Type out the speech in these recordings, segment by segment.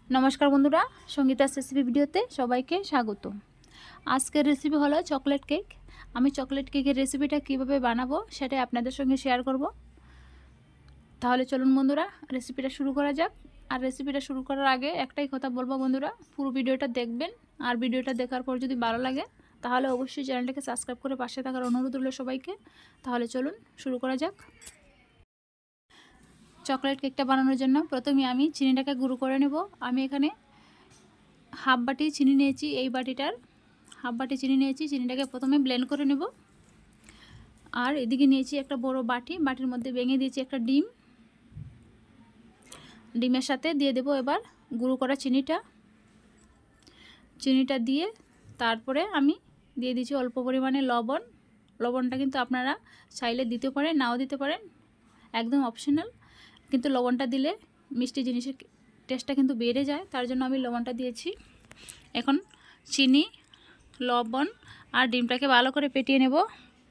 नमस्कार बंधुरा संगीतास रेसिपि भिडियोते सबाइके स्वागत। आजकेर रेसिपि हलो चकलेट केक। आमी चकलेट केकेर रेसिपिटा किभाबे बानाबो सेटाई आपनादेर संगे शेयार करब। ताहले चलुन बंधुरा रेसिपिटा शुरू करा जाक। और रेसिपिटा शुरू करार आगे एकटाई कथा बोलबो बंधुरा, पुरो भिडियोटा देखबेन और भिडियोटा देखार पर जोदि भालो लागे ताहले अवश्यई चैनेलटाके सबस्क्राइब करे पाशे थाकार अनुरोध रइलो सबाइके। ताहले चलुन शुरू करा जाक। चकलेट केकटा बानानोर जन्य प्रथमे आमी चिनिटाके गुঁড়ো करे नेब। आमी एखाने हाफ बाटी चिनि निয়েছি, এই বাটিটার हाफ बाटी चिनि निয়েছি। চিনিটাকে प्रथमे ब्लेंड करे नेब। और एदिके निয়েছি একটা বড় বাটি, বাটির মধ্যে ভেঙে দিয়েছি একটা ডিম। ডিমের সাথে দিয়ে দেব এবার গুঁড়ো করা চিনিটা। চিনিটা দিয়ে তারপরে আমি দিয়ে দিয়েছি অল্প পরিমাণে লবণ। লবণটা কিন্তু আপনারা চাইলে দিতে পারেন, নাও দিতে পারেন, একদম অপশনাল। কিন্তু লবণটা দিলে মিষ্টি জিনিসের টেস্টটা কিন্তু বেড়ে যায়, তার জন্য আমি লবণটা দিয়েছি। এখন চিনি, লবণ আর ডিমটাকে ভালো করে ফেটিয়ে নেব।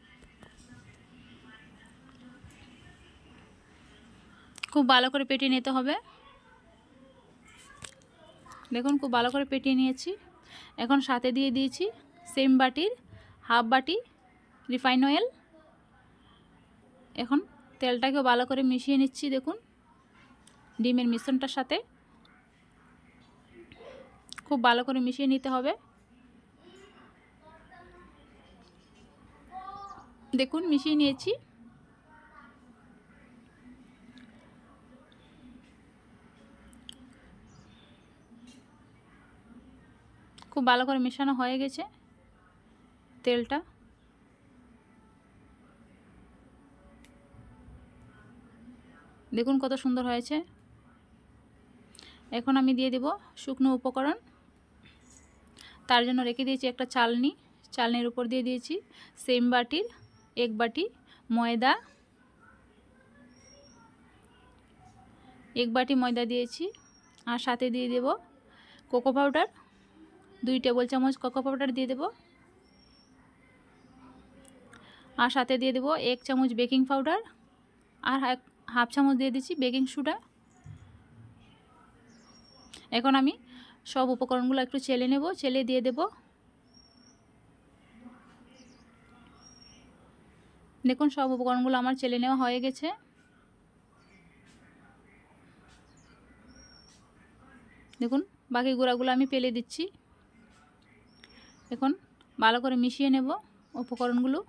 খুব ভালো করে ফেটিয়ে নিতে হবে। দেখুন খুব ভালো করে ফেটিয়ে নিয়েছি। এখন সাথে দিয়ে দিয়েছি সেম বাটির হাফ বাটি রিফাইন অয়েল। এখন তেলটাকে ভালো করে মিশিয়ে নিচ্ছি। দেখুন ডিমের মিশ্রণটার সাথে খুব ভালো করে মিশিয়ে নিতে হবে। দেখুন মিশিয়ে নিয়েছি। খুব ভালো করে মেশানো হয়ে গেছে তেলটা। দেখুন কত সুন্দর হয়েছে। এখন আমি দিয়ে দেব শুকনো উপকরণ। তার জন্য রেখে দিয়েছি একটা চালনি। চালনির উপর দিয়ে দিয়েছি সেম বাটির এক বাটি ময়দা। এক বাটি ময়দা দিয়েছি। আর সাথে দিয়ে দেব কোকো পাউডার 2 টেবিল চামচ কোকো পাউডার দিয়ে দেব। আর সাথে দিয়ে দেব 1 চামচ বেকিং পাউডার আর হাফ চামচ দিয়ে দিচ্ছি বেকিং সোডা। এখন আমি সব উপকরণগুলো একটু চেলে নেব। চেলে দিয়ে দেব। দেখুন সব উপকরণগুলো আমার চেলে নেওয়া হয়ে গেছে। দেখুন বাকি গুঁড়াগুলো আমি ফেলে দিচ্ছি। এখন ভালো করে মিশিয়ে নেব উপকরণগুলো।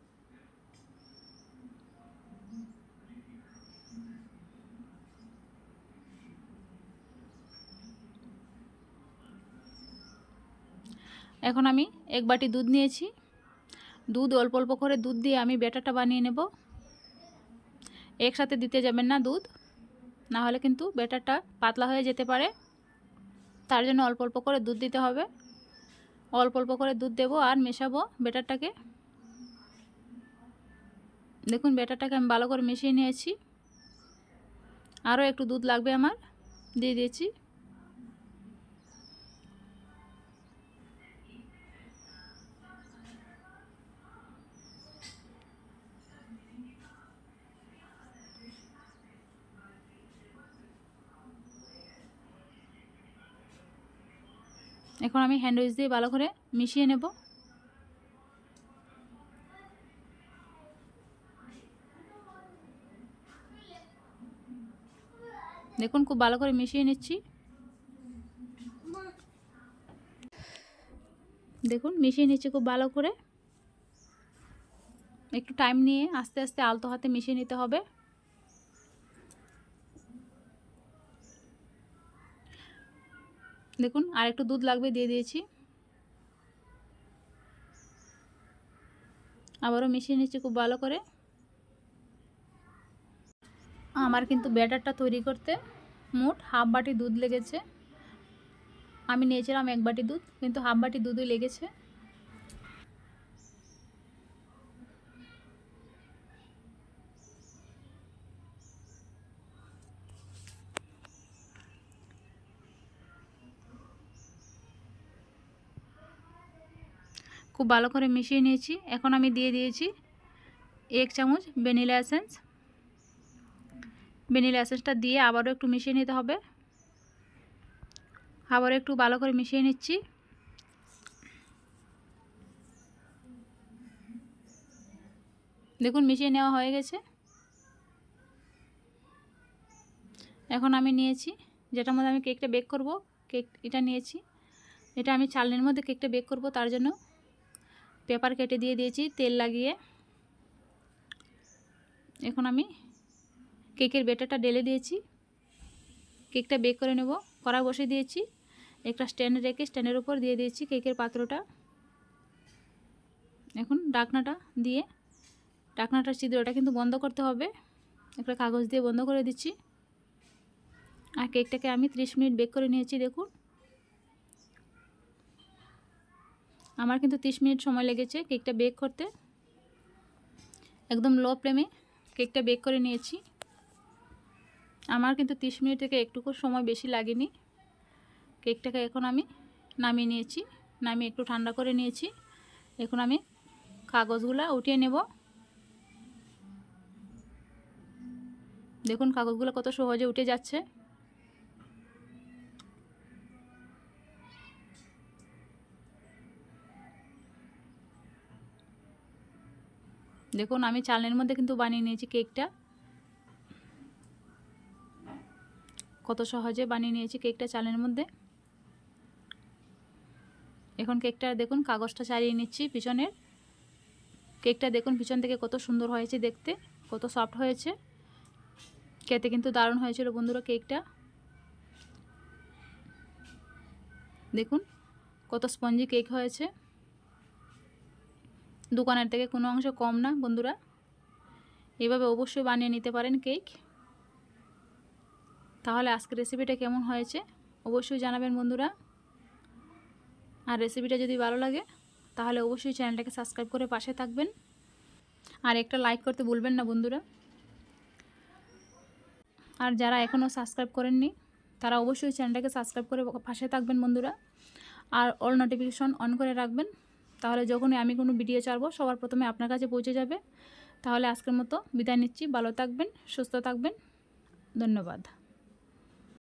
এখন আমি এক বাটি দুধ নিয়েছি। দুধ অল্প অল্প করে দুধ দিয়ে আমি ব্যাটারটা বানিয়ে নেব। একসাথে দিতে যাবেন না দুধ, না হলে কিন্তু ব্যাটারটা পাতলা হয়ে যেতে পারে। তার জন্য অল্প অল্প করে দুধ দিতে হবে। অল্প অল্প করে দুধ দেব আর মেশাবো ব্যাটারটাকে। দেখুন ব্যাটারটাকে আমি ভালো করে মিশিয়ে নিয়েছি। আরও একটু দুধ লাগবে আমার, দিয়ে দিয়েছি। এখন আমি হ্যান্ড উইচ দিয়ে ভালো করে মিশিয়ে নেব। দেখুন খুব ভালো করে মিশিয়ে নিচ্ছি। দেখুন মিশিয়ে নিচ্ছি খুব ভালো করে। একটু টাইম নিয়ে আস্তে আস্তে আলতো হাতে মিশিয়ে নিতে হবে। দেখুন আর একটু দুধ লাগবে, দিয়ে দিয়েছি। আবারও মিশিয়ে নিচ্ছি খুব ভালো করে। আমার কিন্তু ব্যাটারটা তৈরি করতে মোট হাফ বাটি দুধ লেগেছে। আমি নিয়েছিলাম এক বাটি দুধ, কিন্তু হাফ বাটি দুধই লেগেছে। খুব ভালো করে মিশিয়ে নিয়েছি। এখন আমি দিয়ে দিয়েছি 1 চামচ ভ্যানিলা এসেন্স। ভ্যানিলা এসেন্সটা দিয়ে আবারও একটু মিশিয়ে নিতে হবে। আবার একটু ভালো করে মিশিয়ে নিচ্ছি। দেখুন মিশিয়ে নেওয়া হয়ে গেছে। এখন আমি নিয়েছি যেটার মধ্যে আমি কেকটা বেক করব, কেক এটা নিয়েছি। এটা আমি চালনির মধ্যে কেকটা বেক করব, তার জন্য পেপার কেটে দিয়ে দিয়েছি তেল লাগিয়ে। এখন আমি কেকের ব্যাটারটা ঢেলে দিয়েছি, কেকটা বেক করে নেব। কড়া বসিয়ে দিয়েছি, একটা স্ট্যান্ড রেখে স্ট্যান্ডের উপর দিয়ে দিয়েছি কেকের পাত্রটা। এখন ঢাকনাটা দিয়ে, ঢাকনাটার ছিদ্রটা কিন্তু বন্ধ করতে হবে, একটা কাগজ দিয়ে বন্ধ করে দিচ্ছি। আর কেকটাকে আমি 30 মিনিট বেক করে নিয়েছি। দেখুন আমার কিন্তু 30 মিনিট সময় লেগেছে কেকটা বেক করতে। একদম লো ফ্লেমে কেকটা বেক করে নিয়েছি। আমার কিন্তু 30 মিনিট থেকে একটুকু সময় বেশি লাগেনি। কেকটাকে এখন আমি নামিয়ে নিয়েছি, নামিয়ে একটু ঠান্ডা করে নিয়েছি। এখন আমি কাগজগুলো উঠিয়ে নেব। দেখুন কাগজগুলো কত সহজে উঠে যাচ্ছে। দেখুন আমি চালনির মধ্যে কিন্তু বানিয়ে নিয়েছি কেকটা, কত সহজে বানিয়ে নিয়েছি কেকটা চালনির মধ্যে। এখন কেকটা দেখুন কাগজটা ছাড়িয়ে নিচ্ছি পিছনের। কেকটা দেখুন পিছন থেকে কত সুন্দর হয়েছে দেখতে, কত সফট হয়েছে। খেতে কিন্তু দারুণ হয়েছিল বন্ধুরা কেকটা। দেখুন কত স্পঞ্জি কেক হয়েছে, দোকানের থেকে কোনো অংশ কম না বন্ধুরা। এভাবে অবশ্যই বানিয়ে নিতে পারেন কেক। তাহলে আজকের রেসিপিটা কেমন হয়েছে অবশ্যই জানাবেন বন্ধুরা। আর রেসিপিটা যদি ভালো লাগে তাহলে অবশ্যই চ্যানেলটাকে সাবস্ক্রাইব করে পাশে থাকবেন, আর একটা লাইক করতে ভুলবেন না বন্ধুরা। আর যারা এখনও সাবস্ক্রাইব করেননি তারা অবশ্যই চ্যানেলটাকে সাবস্ক্রাইব করে পাশে থাকবেন বন্ধুরা। আর অল নোটিফিকেশন অন করে রাখবেন, তাহলে যখনই আমি কোনো ভিডিও ছাড়বো সবার প্রথমে আপনার কাছে পৌঁছে যাবে। তাহলে আজকের মতো বিদায় নিচ্ছি, ভালো থাকবেন, সুস্থ থাকবেন, ধন্যবাদ।